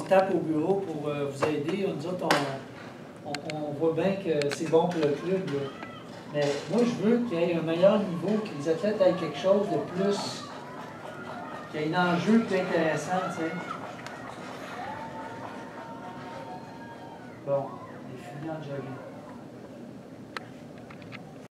tape au bureau pour vous aider. Nous autres, on voit bien que c'est bon pour le club. Là. Mais moi, je veux qu'il y ait un meilleur niveau, que les athlètes aient quelque chose de plus, qu'il y ait un enjeu plus intéressant, tu sais. Bon, les filles en jogging.